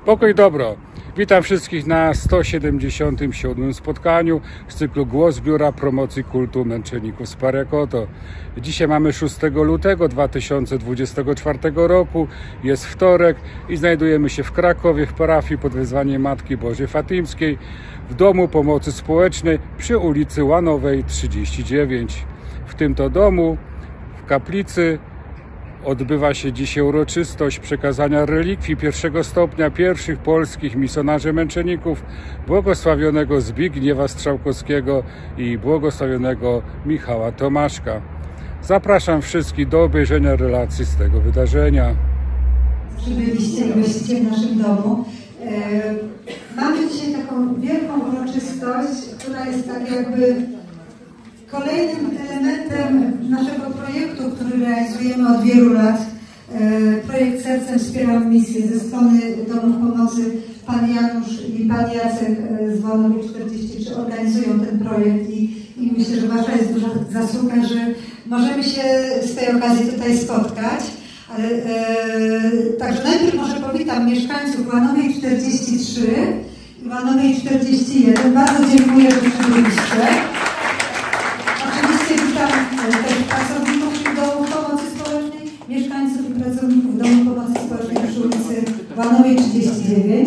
Pokój i dobro. Witam wszystkich na 177. spotkaniu z cyklu Głos Biura Promocji Kultu Męczenników z Pariakoto. Dzisiaj mamy 6 lutego 2024 roku. Jest wtorek i znajdujemy się w Krakowie w parafii pod wezwaniem Matki Bożej Fatimskiej w Domu Pomocy Społecznej przy ulicy Łanowej 39. W tym to domu, w kaplicy, odbywa się dzisiaj uroczystość przekazania relikwii pierwszego stopnia pierwszych polskich misjonarzy męczenników, błogosławionego Zbigniewa Strzałkowskiego i błogosławionego Michała Tomaszka. Zapraszam wszystkich do obejrzenia relacji z tego wydarzenia. Przybyliście i gościcie w naszym domu. Mamy dzisiaj taką wielką uroczystość, która jest tak jakby kolejnym elementem naszego projektu, który realizujemy od wielu lat. Projekt Sercem Wspieram Misję ze strony Domów Pomocy. Pan Janusz i Pan Jacek z Wonowi 43 organizują ten projekt i myślę, że Wasza jest duża zasługa, że możemy się z tej okazji tutaj spotkać. Ale, także najpierw może powitam mieszkańców Łanowej 43 i Łanowej 41. Bardzo dziękuję, że przybyliście. Oczywiście witam też pracowników Domu Pomocy Społecznej, mieszkańców i pracowników Domu Pomocy Społecznej przy ulicy Łanowej 39.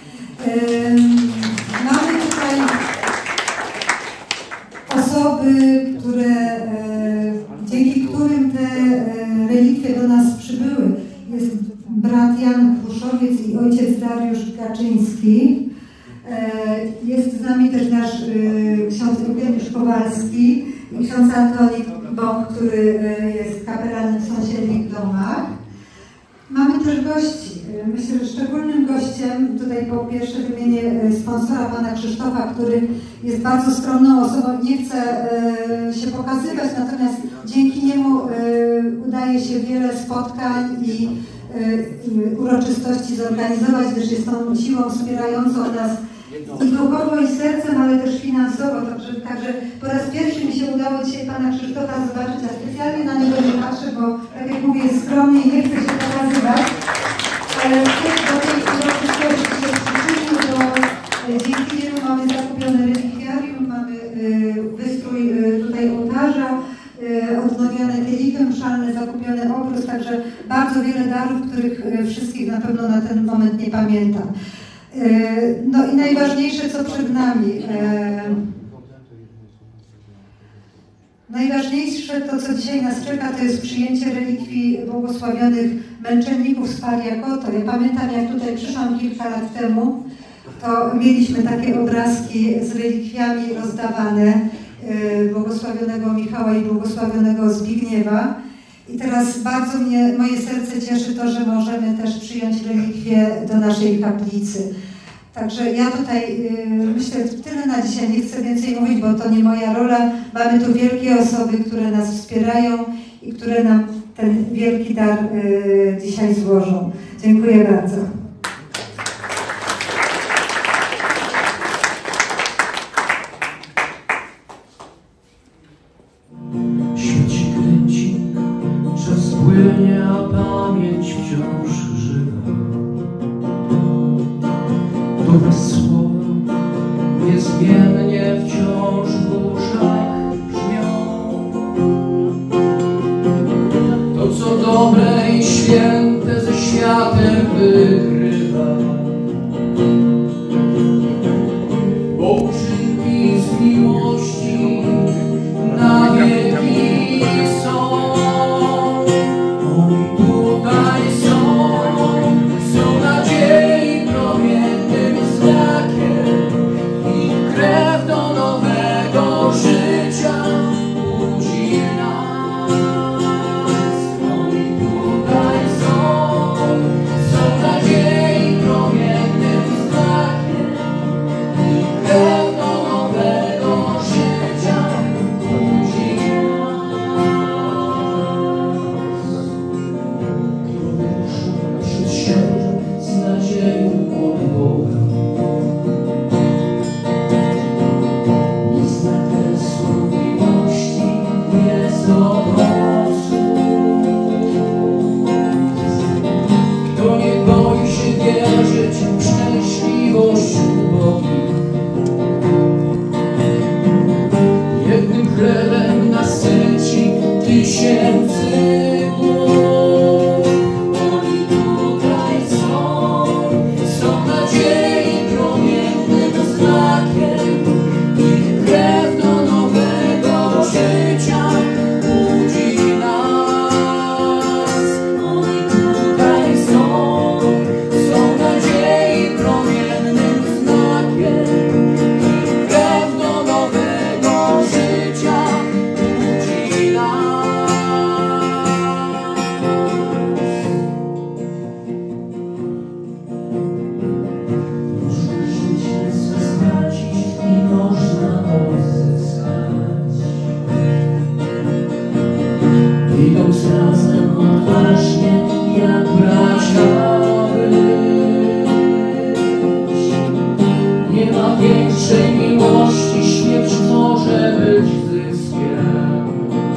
Mamy tutaj osoby, dzięki którym te relikwie do nas przybyły. Jest brat Jan Kruszowiec i ojciec Dariusz Gaczyński. Jest z nami też nasz ksiądz Eugeniusz Kowalski i ksiądz Antoni Bąk, który jest kapelanem w sąsiednich domach. Mamy też gości. Myślę, że szczególnym gościem, tutaj po pierwsze wymienię sponsora pana Krzysztofa, który jest bardzo skromną osobą, nie chce się pokazywać, natomiast dzięki niemu udaje się wiele spotkań i uroczystości zorganizować, też jest tą siłą wspierającą nas i duchowo, i sercem, ale też finansowo. Także po raz pierwszy mi się udało dzisiaj pana Krzysztofa zobaczyć, a specjalnie na niego nie patrzę, bo tak jak mówię, jest skromny i nie chce się pokazywać. Ale do tej uroczystości się przyczynił, bo dzięki niemu mamy zakupione relikwiarium, mamy wystrój tutaj ołtarza, odnowione kielichy mszalne, zakupiony obrus, także bardzo wiele darów, których wszystkich na pewno na ten moment nie pamiętam. No i najważniejsze, co przed nami. Najważniejsze, to co dzisiaj nas czeka, to jest przyjęcie relikwii błogosławionych męczenników z Pariakoto. Ja pamiętam, jak tutaj przyszłam kilka lat temu, to mieliśmy takie obrazki z relikwiami rozdawane błogosławionego Michała i błogosławionego Zbigniewa. I teraz bardzo moje serce cieszy to, że możemy też przyjąć relikwie do naszej kaplicy. Także ja tutaj myślę tyle na dzisiaj, nie chcę więcej mówić, bo to nie moja rola. Mamy tu wielkie osoby, które nas wspierają i które nam ten wielki dar dzisiaj złożą. Dziękuję bardzo. Świeci kręci, czas płynie, a pamięć wciąż żywa. To bez słowa niezmiennie wciąż w uszach brzmią. To, co dobre i święte ze światem wygrywa. Bo uczynki z miłości na wieki są. Oni tutaj są nadziei promiennym znakiem. Ich krew do nowego życia budzi nas. Oni tutaj są nadziei. tysięcy głów. Oni tutaj są nadziei promiennym znakiem. Ich krew do nowego życia budzi nas. Oni tutaj są nadziei promiennym znakiem. Ich krew do nowego życia budzi nas. Można życie stracić i można odzyskać. Idąc razem odważnie, jak bracia być. Nie ma większej miłości, śmierć może być zyskiem.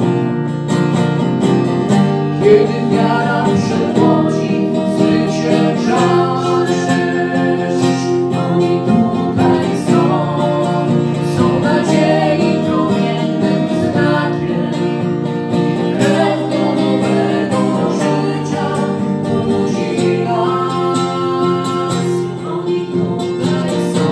Kiedy wiara przewodzi, zwycięża deszcz. Oni tutaj są nadziei promiennym znakiem. Ich krew do nowego życia budzi nas. Oni tutaj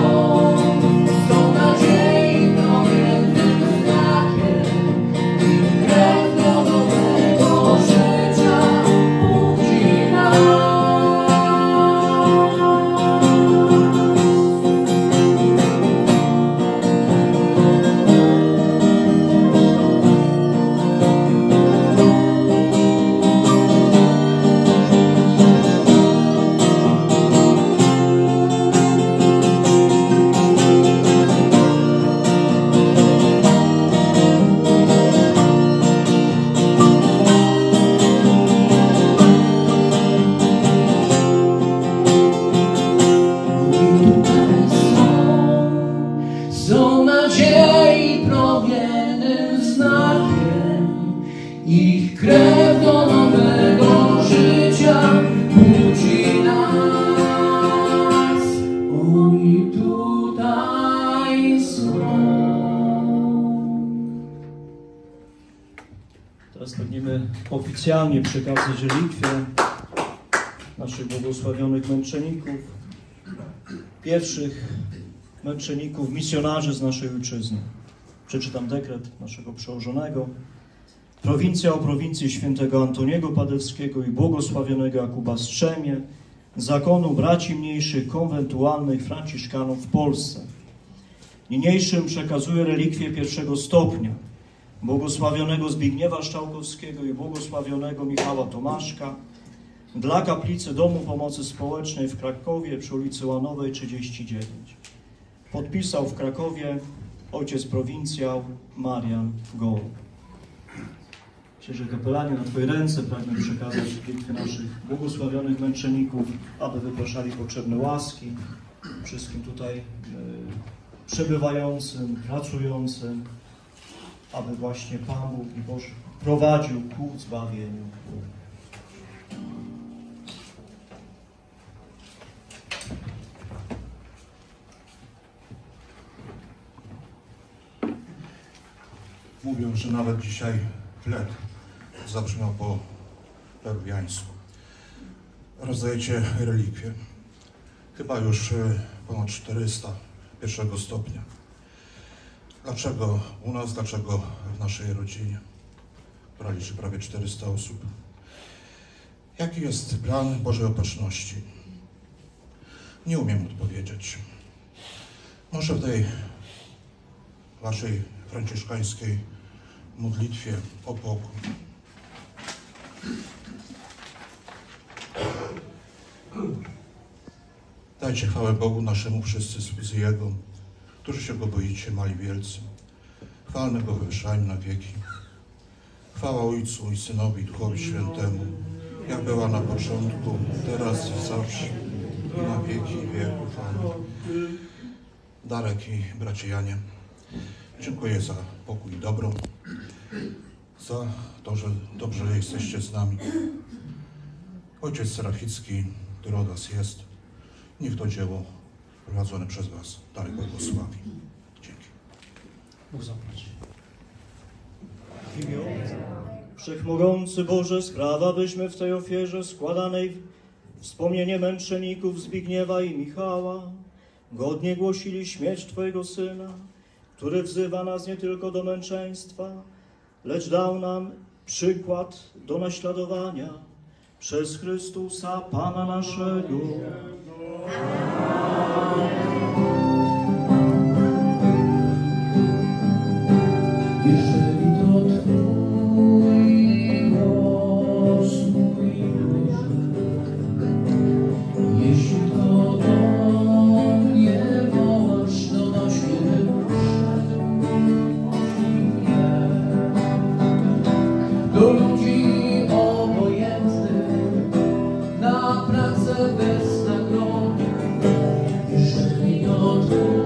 są nadziei promiennym znakiem. Ich krew do nowego życia budzi nas. Są nadziei promiennym znakiem. Ich krew do nowego życia budzi nas. Oni tutaj są. Teraz pragniemy oficjalnie przekazać relikwie naszych błogosławionych męczenników, pierwszych męczenników, misjonarzy z naszej ojczyzny. Przeczytam dekret naszego przełożonego. Prowincja o prowincji świętego Antoniego Padewskiego i błogosławionego Jakuba Strzemie, zakonu braci mniejszych konwentualnych franciszkanów w Polsce. Niniejszym przekazuję relikwie pierwszego stopnia błogosławionego Zbigniewa Szczałkowskiego i błogosławionego Michała Tomaszka dla kaplicy Domu Pomocy Społecznej w Krakowie przy ulicy Łanowej 39. Podpisał w Krakowie ojciec prowincjał Marian Goł. Księże kapelanie, na Twoje ręce pragnę przekazać relikwie naszych błogosławionych męczenników, aby wypraszali potrzebne łaski wszystkim tutaj przebywającym, pracującym, aby właśnie Pan Bóg i Boże prowadził ku zbawieniu. Mówią, że nawet dzisiaj chleb zabrzmiał po peruwiańsku. Rozdajecie relikwie. Chyba już ponad 400 pierwszego stopnia. Dlaczego u nas, dlaczego w naszej rodzinie, która liczy prawie 400 osób? Jaki jest plan Bożej Opatrzności? Nie umiem odpowiedzieć. Może w tej waszej franciszkańskiej modlitwie o pokój. Dajcie chwałę Bogu naszemu wszyscy z Jego, którzy się Go boicie, mali wielcy. Chwalmy Go, wywyższajmy na wieki. Chwała Ojcu i Synowi i Duchowi Świętemu, jak była na początku, teraz i zawsze, i na wieki wieków. Amen. Darek i bracie Janie, dziękuję za pokój i dobro, za to, że dobrze jesteście z nami. Ojciec Seraficki, który od Was jest, niech to dzieło prowadzone przez Was dalej błogosławi. Dzięki. Bóg zapłać. W imię Wszechmogący Boże, sprawa byśmy w tej ofierze składanej wspomnienie męczenników Zbigniewa i Michała godnie głosili śmierć Twojego Syna, który wzywa nas nie tylko do męczeństwa, lecz dał nam przykład do naśladowania przez Chrystusa Pana naszego. Jeżeli to Twój głos mój, jeśli to do mnie wołasz, to do siebie do ludzi obojętnych, na pracę bez nagrody. Jeżeli to Twój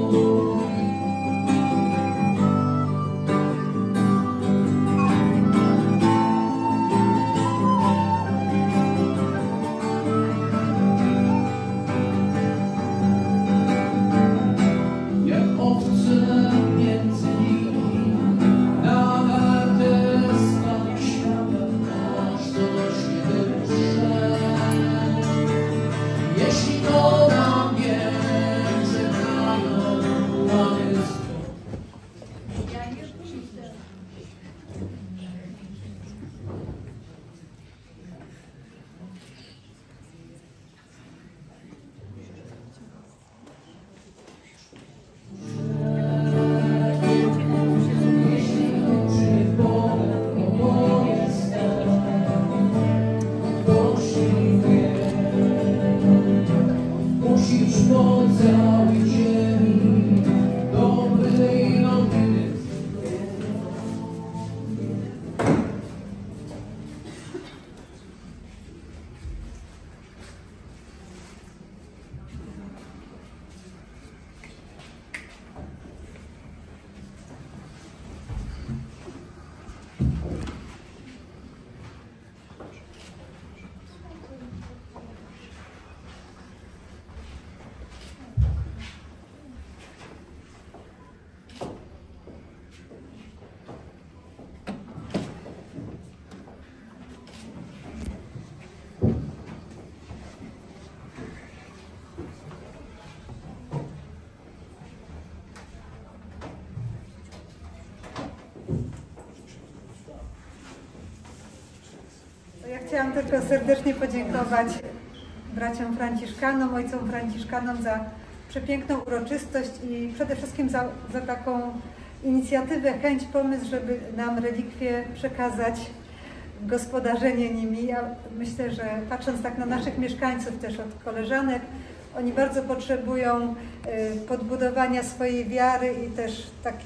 Ja chciałam tylko serdecznie podziękować braciom franciszkanom, ojcom franciszkanom za przepiękną uroczystość i przede wszystkim za taką inicjatywę, chęć, pomysł, żeby nam relikwie przekazać w gospodarzenie nimi. Ja myślę, że patrząc tak na naszych mieszkańców, też od koleżanek, oni bardzo potrzebują podbudowania swojej wiary i też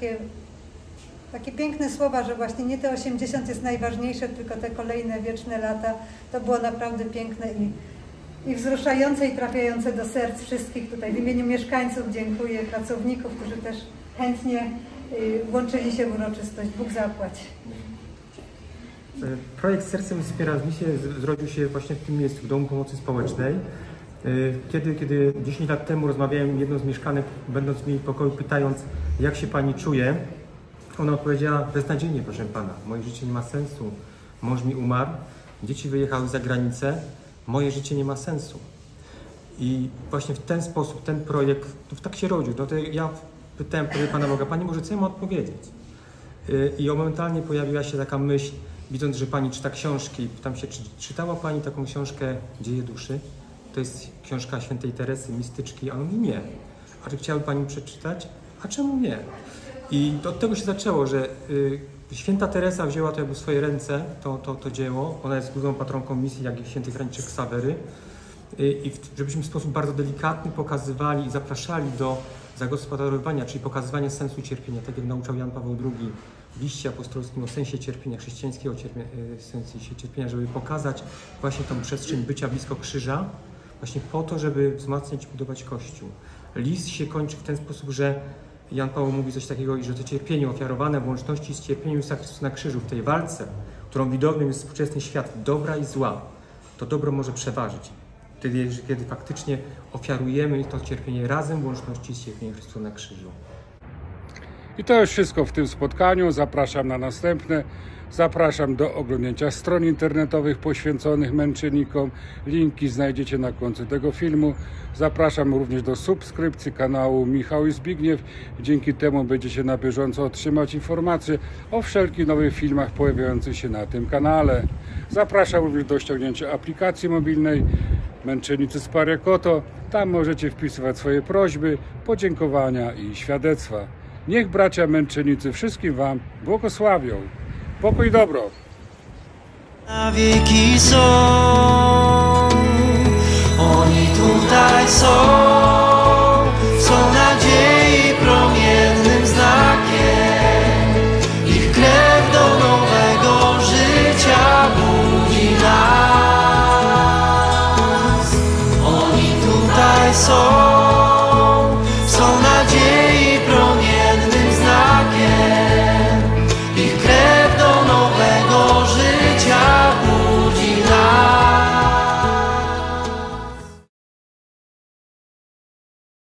takie piękne słowa, że właśnie nie te 80 jest najważniejsze, tylko te kolejne wieczne lata. To było naprawdę piękne i wzruszające i trafiające do serc wszystkich tutaj. W imieniu mieszkańców dziękuję, pracowników, którzy też chętnie włączyli się w uroczystość. Bóg zapłać. Projekt Sercem Wspiera Misję zrodził się właśnie w tym miejscu, w Domu Pomocy Społecznej. Kiedy 10 lat temu rozmawiałem jedną z mieszkanek, będąc w jej pokoju, pytając, jak się pani czuje, ona odpowiedziała: beznadziejnie, proszę pana, moje życie nie ma sensu, mąż mi umarł, dzieci wyjechały za granicę, moje życie nie ma sensu. I właśnie w ten sposób ten projekt tak się rodził. No to ja pytałem Pana Boga: Pani, może co ja mam odpowiedzieć? I momentalnie pojawiła się taka myśl, widząc, że Pani czyta książki, pytam się, czy czytała Pani taką książkę Dzieje duszy? To jest książka świętej Teresy, mistyczki. A on mówi: nie. A czy chciałaby Pani przeczytać? A czemu nie? I od tego się zaczęło, że święta Teresa wzięła to jakby w swoje ręce, to dzieło. Ona jest główną patronką misji, jak i święty Franciszek Ksawery. I żebyśmy w sposób bardzo delikatny pokazywali i zapraszali do zagospodarowania, czyli pokazywania sensu cierpienia, tak jak nauczał Jan Paweł II w liście apostolskim o sensie cierpienia, chrześcijańskiego sensie cierpienia, żeby pokazać właśnie tą przestrzeń bycia blisko krzyża, właśnie po to, żeby wzmacniać i budować Kościół. List się kończy w ten sposób, że Jan Paweł mówi coś takiego, że to cierpienie ofiarowane w łączności z cierpieniem Chrystusa na krzyżu, w tej walce, którą widownym jest współczesny świat dobra i zła, to dobro może przeważyć. Wtedy, kiedy faktycznie ofiarujemy to cierpienie razem w łączności z cierpieniem Chrystusa na krzyżu. I to już wszystko w tym spotkaniu. Zapraszam na następne. Zapraszam do oglądnięcia stron internetowych poświęconych męczennikom. Linki znajdziecie na końcu tego filmu. Zapraszam również do subskrypcji kanału Michał i Zbigniew. Dzięki temu będziecie na bieżąco otrzymać informacje o wszelkich nowych filmach pojawiających się na tym kanale. Zapraszam również do ściągnięcia aplikacji mobilnej Męczennicy z Pariakoto. Tam możecie wpisywać swoje prośby, podziękowania i świadectwa. Niech bracia męczennicy wszystkim Wam błogosławią. Pokój i dobro. Na wieki są, oni tutaj są nadziei promiennym znakiem. Ich krew do nowego życia budzi nas. Oni tutaj są.